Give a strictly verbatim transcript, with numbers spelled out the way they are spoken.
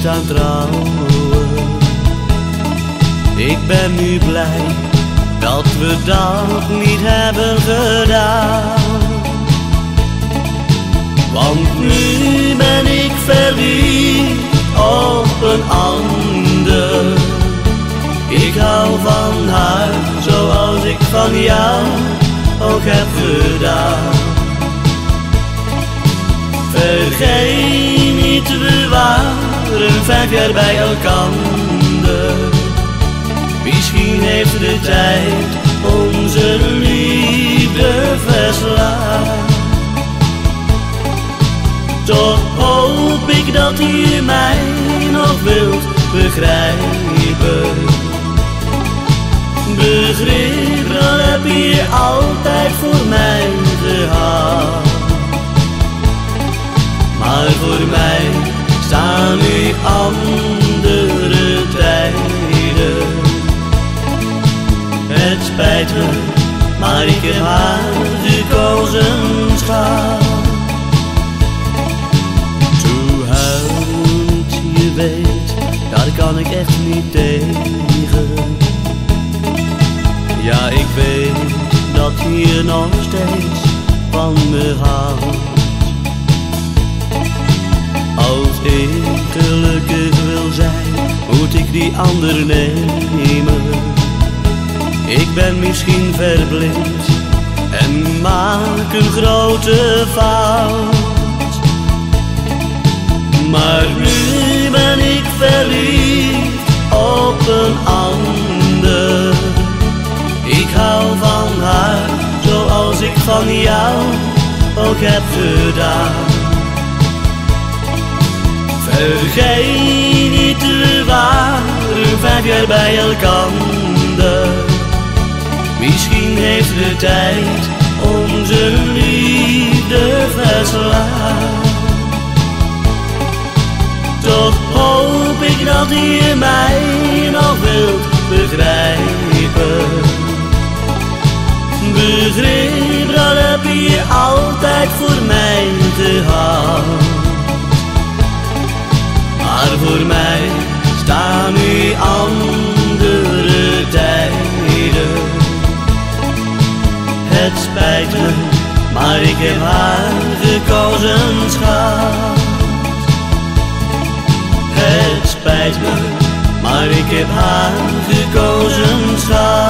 aan trouwen. Ik ben nu blij dat we dat niet hebben gedaan. Want nu ben ik verliefd op een ander. Ik hou van haar zoals ik van jou ook heb gedaan. Vergeet niet, we waren vijf jaar bij elkander. Misschien heeft de tijd onze liefde verslaan. Toch hoop ik dat je mij nog wilt begrijpen. Begrip, dat heb je altijd voor mij gehad. Maar voor mij staan nu andere tijden. Het spijt me, maar ik heb haar gekozen, schat. Toe huilt, je weet, daar kan ik echt niet tegen. Ja, ik weet dat je nog steeds van me houdt. Als ik gelukkig wil zijn, moet ik die ander nemen. Ik ben misschien verblind en maak een grote fout. Maar nu ben ik verliefd op een ander. Ik hou van haar zoals ik van jou ook heb gedaan. Vergeet niet, we waren vijf jaar bij elkander. Misschien heeft de tijd onze liefde verslaan. Toch hoop ik dat je mij nog wilt begrijpen. Begrip, dat heb je altijd voor mij gehad. Maar voor mij staan nu andere tijden. Het spijt me, maar ik heb haar gekozen, schat. Het spijt me, maar ik heb haar gekozen, schat.